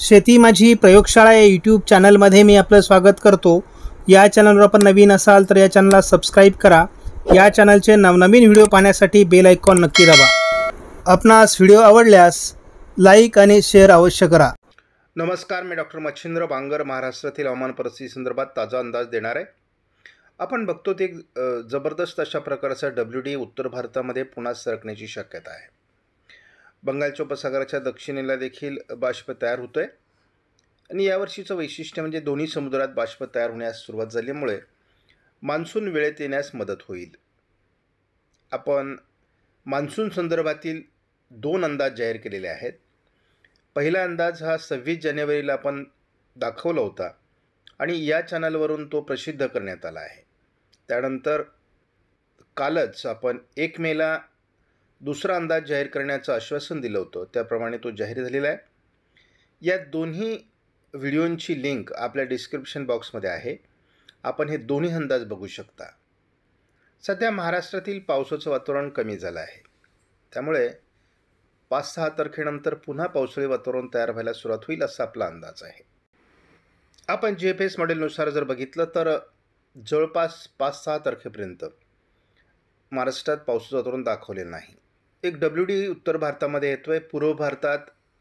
शेती माझी प्रयोगशाळा या यूट्यूब चॅनलमध्ये मी आपलं स्वागत करतो। या चॅनलवर आपण नवीन असाल तर या चॅनलला सबस्क्राईब करा। या चॅनलचे नवनवीन व्हिडिओ पाहण्यासाठी बेल आयकॉन नक्की दाबा। आपणास व्हिडिओ आवडल्यास लाईक आणि शेअर अवश्य करा। नमस्कार, मी डॉक्टर मच्छिंद्र बांगर महाराष्ट्रातील हवामान परिस्थिती संदर्भात ताजा अंदाज देणार आहे। आपण बघतो ते जबरदस्त अशा प्रकारचा WD उत्तर भारतामध्ये पुन्हा सरकण्याची शक्यता आहे। बंगालच्या उपसागराच्या दक्षिणेला देखील बाष्प तयार होतोय आणि यावर्षीचं वैशिष्ट्य म्हणजे दोन्ही समुद्रात बाष्प तयार होण्यास सुरुवात झाल्यामुळे मान्सून वेळेत येण्यास मदत होईल। आपण मान्सून संदर्भातील 2 अंदाज जाहीर केलेले आहेत। पहिला अंदाज हा 26 जानेवारीला आपण दाखवला होता आणि या चॅनलवरून तो प्रसिद्ध करण्यात आला आहे। त्यानंतर कालच आपण 1 मेला दुसरा अंदाज जाहीर करण्याचं आश्वासन दिलं होतं, त्याप्रमाणे तो जाहीर झालेला आहे। या दोन्ही व्हिडिओंची लिंक आपल्या डिस्क्रिप्शन बॉक्समध्ये आहे। आपण हे दोन्ही अंदाज बघू शकता। सध्या महाराष्ट्रातील पावसाचं वातावरण कमी झालं आहे, त्यामुळे 5-6 तारखेनंतर पुन्हा पावसाळी वातावरण तयार व्हायला सुरुवात होईल असा आपला अंदाज आहे। आपण GFS मॉडेलनुसार जर बघितलं तर जवळपास 5-6 तारखेपर्यंत महाराष्ट्रात पावसाचं वातावरण दाखवलेलं नाही। एक WD उत्तर भारतामध्ये येतोय। पूर्व भारतात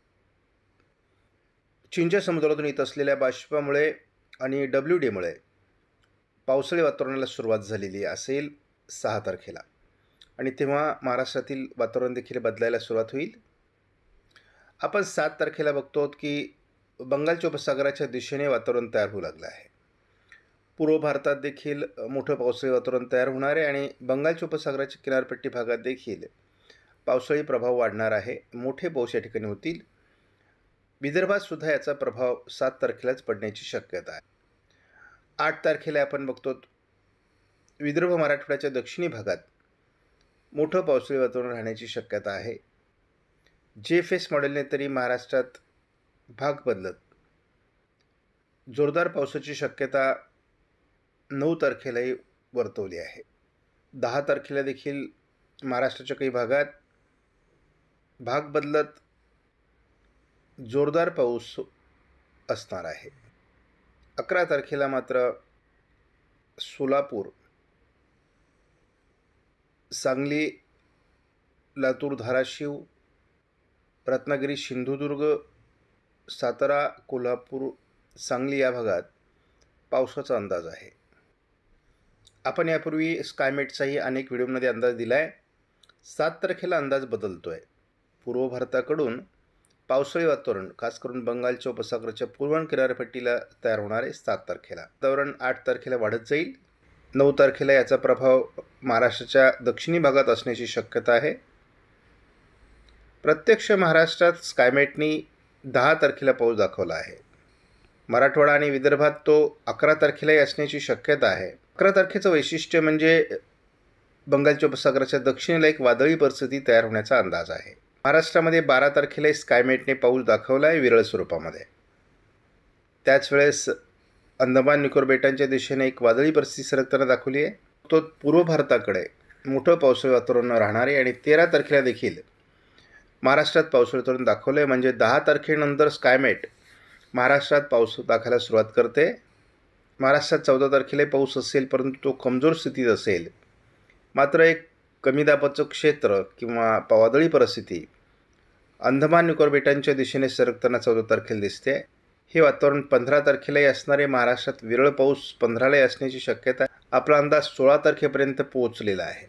चीनच्या समुद्रातून येत असलेल्या बाष्पामुळे आणि WDमुळे पावसाळी वातावरणाला सुरुवात झालेली असेल 6 तारखेला आणि तेव्हा महाराष्ट्रातील वातावरण देखील बदलायला सुरुवात होईल। आपण 7 तारखेला बघतो की बंगालच्या उपसागराच्या दिशेने वातावरण तयार होऊ लागलं आहे। पूर्व भारतात देखील मोठं पावसाळी वातावरण तयार होणार आहे आणि बंगालच्या उपसागराच्या किनारपट्टी भागात देखील पावसाळी प्रभाव वाढणार आहे। मोठे पाऊस या ठिकाणी होतील। विदर्भात सुद्धा याचा प्रभाव 7 तारखेलाच पडण्याची शक्यता आहे। 8 तारखेला आपण बघतो विदर्भ मराठवाड्याच्या दक्षिणी भागात मोठं पावसाळी वातावरण राहण्याची शक्यता आहे। GFS मॉडेलने तरी महाराष्ट्रात भाग बदलत जोरदार पावसाची शक्यता 9 तारखेलाही वर्तवली आहे। 10 तारखेला देखील महाराष्ट्राच्या काही भागात भाग बदलत जोरदार पाऊस असणार आहे। 11 तारखेला मात्र सोलापूर, सांगली, लातूर, धाराशिव, रत्नागिरी, सिंधुदुर्ग, सातारा, कोल्हापूर, सांगली या भागात पावसाचा अंदाज आहे। आपण यापूर्वी स्कायमेटचाही अनेक व्हिडिओमध्ये अंदाज दिला आहे। 7 तारखेला अंदाज बदलतोय। पूर्व भारताकडून पावसाळी वातावरण खास करून बंगालच्या उपसागराच्या पूर्व किनारपट्टीला तयार होणार आहे 7 तारखेला। वातावरण 8 तारखेला वाढत जाईल। 9 तारखेला याचा प्रभाव महाराष्ट्राच्या दक्षिणी भागात असण्याची शक्यता आहे। प्रत्यक्ष महाराष्ट्रात स्कायमेटनी 10 तारखेला पाऊस दाखवला आहे। मराठवाडा आणि विदर्भात तो 11 तारखेलाही असण्याची शक्यता आहे। 11 तारखेचं वैशिष्ट्य म्हणजे बंगालच्या उपसागराच्या दक्षिणेला एक वादळी परिस्थिती तयार होण्याचा अंदाज आहे। महाराष्ट्रामध्ये 12 तारखेला स्कायमेटने पाऊस दाखवला आहे विरळ स्वरूपामध्ये। त्याच वेळेस अंदमान निकोबार बेटांच्या दिशेने एक वादळी परिस्थिती सरकताना दाखवली आहे। तो पूर्व भारताकडे मोठं पावसाळी वातावरण राहणार आहे आणि 13 तारखेला देखील महाराष्ट्रात पावसाळी वातावरण दाखवलं आहे। म्हणजे 10 तारखेनंतर स्कायमेट महाराष्ट्रात पाऊस दाखवायला सुरुवात करते। महाराष्ट्रात 14 तारखेला पाऊस असेल, परंतु तो कमजोर स्थितीत असेल। मात्र एक कमी दाबाचं क्षेत्र किंवा वादळी परिस्थिती अंदमान निकोबार बेटांच्या दिशेने सरकताना 14 तारखेला दिसते। हे वातावरण 15 तारखेलाही असणारे, महाराष्ट्रात विरळ पाऊस 15लाही असण्याची शक्यता आहे। आपला अंदाज 16 तारखेपर्यंत पोहोचलेला आहे।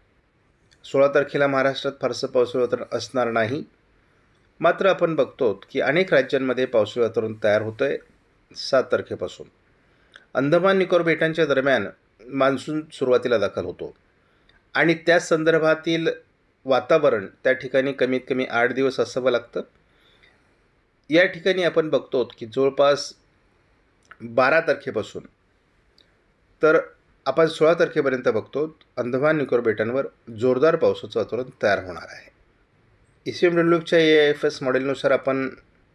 16 तारखेला महाराष्ट्रात फारसं पावसाळी वातावरण असणार नाही। मात्र आपण बघतो की अनेक राज्यांमध्ये पावसाळी वातावरण तयार होतं आहे 7 तारखेपासून। अंदमान निकोबार बेटांच्या दरम्यान मान्सून सुरुवातीला दाखल होतो आणि त्या संदर्भातील वातावरण त्या ठिकाणी कमीत कमी 8 दिवस असावं लागतं। या ठिकाणी आपण बघतो की जवळपास 12 तारखेपासून तर आपण 16 तारखेपर्यंत बघतो अंदमान निकोबार बेटांवर जोरदार पावसाचं वातावरण तयार होणार आहे। ECMWच्या AIFS मॉडेलनुसार आपण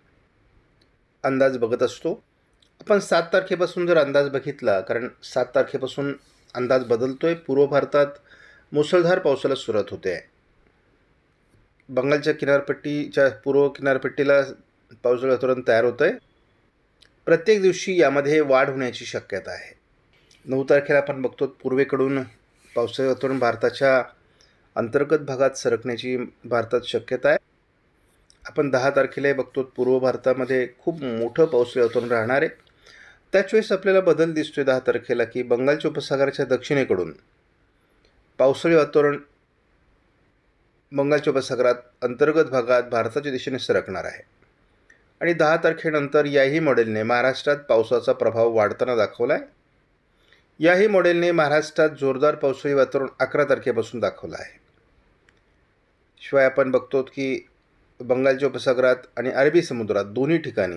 अंदाज बघत असतो। आपण 7 तारखेपासून जर अंदाज बघितला, कारण 7 तारखेपासून अंदाज बदलतोय। पूर्व भारतात मुसळधार पावसाला सुरुवात होते आहे। बंगालच्या किनारपट्टीच्या पूर्व किनारपट्टीला पावसाळी वातावरण तयार होतं आहे. प्रत्येक दिवशी यामध्ये वाढ होण्याची शक्यता आहे. 9 तारखेला आपण बघतो पूर्वेकडून पावसाळी वातावरण भारताच्या अंतर्गत भागात सरकण्याची भारतात शक्यता आहे. आपण 10 तारखेला बघतो पूर्व भारतामध्ये खूप मोठं पावसाळी वातावरण राहणार आहे. त्याच वेळेस आपल्याला बदल दिसतोय 10 तारखेला की बंगालच्या उपसागराच्या दक्षिणेकडून पावसाळी वातावरण बंगालच्या उपसागरात अंतर्गत भागात भारताच्या दिशेने सरकणार आहे. आणि 10 तारखेनंतर याही मॉडेलने महाराष्ट्रात पावसाचा प्रभाव वाढताना दाखवला आहे. याही मॉडेलने महाराष्ट्रात जोरदार पावसाळी वातावरण 11 तारखेपासून दाखवलं आहे. शिवाय आपण बघतो की बंगालच्या उपसागरात आणि अरबी समुद्रात दोन्ही ठिकाणी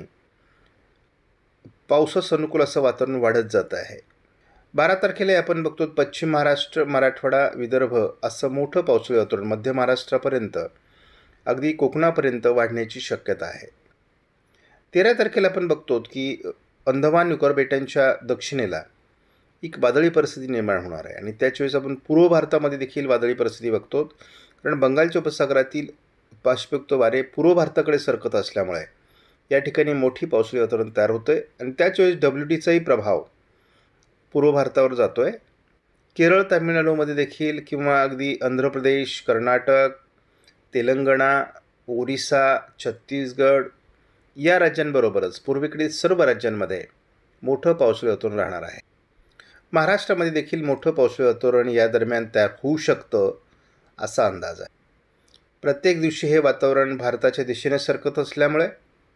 पावसास अनुकूल असं वातावरण वाढत जात आहे. 12 तारखेला आपण बघतो पश्चिम महाराष्ट्र, मराठवाडा, विदर्भ असं मोठं पावसाळी वातावरण मध्य महाराष्ट्रापर्यंत अगदी कोकणापर्यंत वाढण्याची शक्यता आहे. 13 तारखेला आपण बघतो की अंदमान निकोबार बेटांच्या दक्षिणेला एक वादळी परिस्थिती निर्माण होणार आहे. आणि त्याच वेळेस आपण पूर्व भारतामध्ये देखील वादळी परिस्थिती बघतो, कारण बंगालच्या उपसागरातील बाष्पयुक्त वारे पूर्व भारताकडे सरकत असल्यामुळे या ठिकाणी मोठी पावसाळी वातावरण तयार होतं आहे. आणि त्याच वेळेस WTचाही प्रभाव पूर्व भारतावर जातो आहे. केरळ, तामिळनाडूमध्ये देखील किंवा अगदी आंध्र प्रदेश, कर्नाटक, तेलंगणा, ओरिसा, छत्तीसगड या राज्यांबरोबरच पूर्वेकडील सर्व राज्यांमध्ये मोठं पावसाळी वातावरण राहणार आहे. महाराष्ट्रामध्ये देखील मोठं पावसाळी वातावरण या दरम्यान तयार होऊ शकतं असा अंदाज आहे. प्रत्येक दिवशी हे वातावरण भारताच्या दिशेने सरकत असल्यामुळे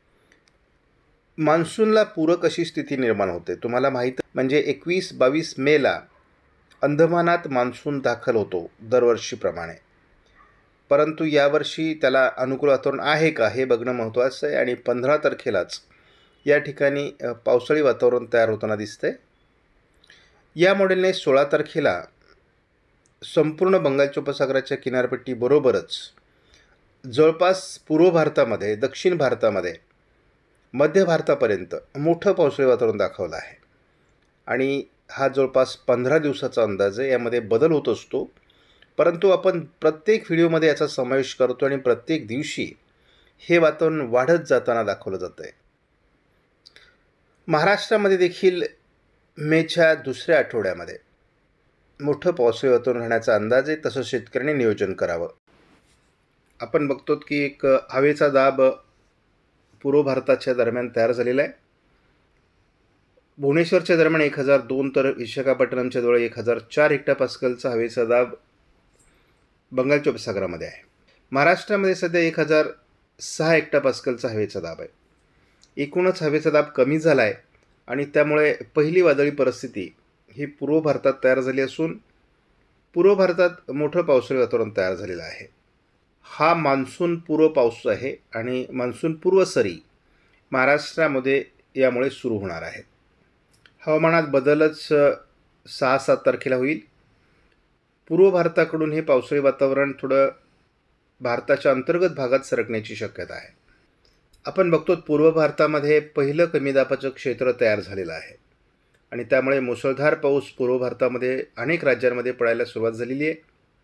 मान्सूनला पूरक अशी स्थिती निर्माण होते. तुम्हाला माहीत म्हणजे 21-22 मेला अंदमानात मान्सून दाखल होतो दरवर्षीप्रमाणे, परंतु यावर्षी त्याला अनुकूल वातावरण आहे का हे बघणं महत्त्वाचं आहे. आणि 15 तारखेलाच या ठिकाणी पावसाळी वातावरण तयार होताना दिसतंय. या मॉडेलने 16 तारखेला संपूर्ण बंगालच्या उपसागराच्या किनारपट्टीबरोबरच जवळपास पूर्व भारतामध्ये, दक्षिण भारतामध्ये, मध्य भारतापर्यंत मोठं पावसाळी वातावरण दाखवलं आहे. आणि हा जवळपास 15 दिवसाचा अंदाज आहे. यामध्ये बदल होत असतो, परंतु आपण प्रत्येक व्हिडिओमध्ये याचा समावेश करतो आणि प्रत्येक दिवशी हे वातावरण वाढत जाताना दाखवलं जातं आहे. महाराष्ट्रामध्ये देखील मेच्या दुसऱ्या आठवड्यामध्ये मोठं पावसाळी वातावरण राहण्याचा अंदाज आहे. तसं शेतकऱ्यांनी नियोजन करावं. आपण बघतो की एक हवेचा दाब पूर्व भारताच्या दरम्यान तयार झालेला आहे. भुवनेश्वरच्या दरम्यान 1002 तर विशाखापट्टणमच्या जवळ 1004 हेक्टोपास्कलचा हवेचा दाब बंगालच्या उपसागरामध्ये आहे. महाराष्ट्रामध्ये सध्या 1006 हेक्टोपास्कलचा हवेचा दाब आहे. एकूणच हवेचा दाब कमी झाला आहे आणि त्यामुळे पहिली वादळी परिस्थिती ही पूर्व भारतात तयार झाली असून पूर्व भारतात मोठं पावसाळी वातावरण तयार झालेलं आहे. हा मान्सून पूर्व पाऊस आहे आणि मान्सून पूर्व सरी महाराष्ट्रामध्ये यामुळे सुरू होणार आहेत. हवामानात बदलच 6-7 तारखेला होईल. पूर्व भारताकडून हे पावसाळी वातावरण थोडं भारताच्या अंतर्गत भागात सरकण्याची शक्यता आहे. आपण बघतो पूर्व भारतामध्ये पहिलं कमी दाबाचं क्षेत्र तयार झालेलं आहे आणि त्यामुळे मुसळधार पाऊस पूर्व भारतामध्ये अनेक राज्यांमध्ये पडायला सुरुवात झालेली आहे.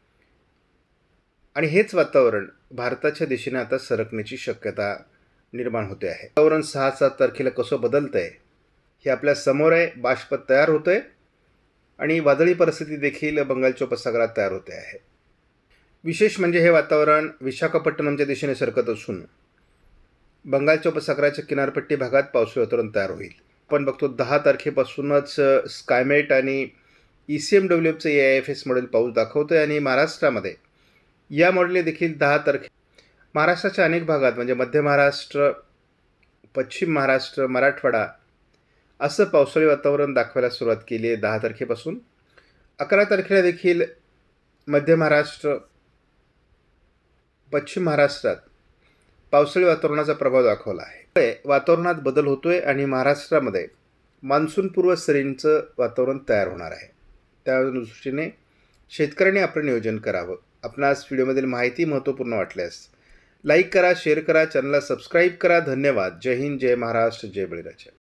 आणि हेच वातावरण भारताच्या दिशेने आता सरकण्याची शक्यता निर्माण होते आहे. वातावरण 6-7 तारखेला कसं बदलतं आहे हे आपल्या समोर आहे. बाष्प तयार होतं आहे आणि वादळी परिस्थिती देखील बंगालच्या उपसागरात तयार होते आहे. विशेष म्हणजे हे वातावरण विशाखापट्टणमच्या दिशेने सरकत असून बंगालच्या उपसागराच्या किनारपट्टी भागात पावसाळी वातावरण तयार होईल. आपण बघतो 10 तारखेपासूनच स्कायमेट आणि ECMWFचं AIFS मॉडेल पाऊस दाखवतं आहे. आणि महाराष्ट्रामध्ये या मॉडेलने देखील 10 तारखे महाराष्ट्राच्या अनेक भागात म्हणजे मध्य महाराष्ट्र, पश्चिम महाराष्ट्र, मराठवाडा असं पावसाळी वातावरण दाखवायला सुरुवात केली आहे 10 तारखेपासून. 11 तारखेला देखील मध्य महाराष्ट्र, पश्चिम महाराष्ट्रात पावसाळी वातावरणाचा प्रभाव दाखवला आहे. वातावरणात बदल होतोय आणि महाराष्ट्रामध्ये मान्सूनपूर्व सरींचं वातावरण तयार होणार आहे. त्या दृष्टीने शेतकऱ्यांनी आपलं नियोजन करावं. आपणास व्हिडिओमधील माहिती महत्त्वपूर्ण वाटल्यास लाईक करा, शेअर करा, चॅनलला सबस्क्राईब करा. धन्यवाद. जय हिंद, जय महाराष्ट्र, जय बळीराजा.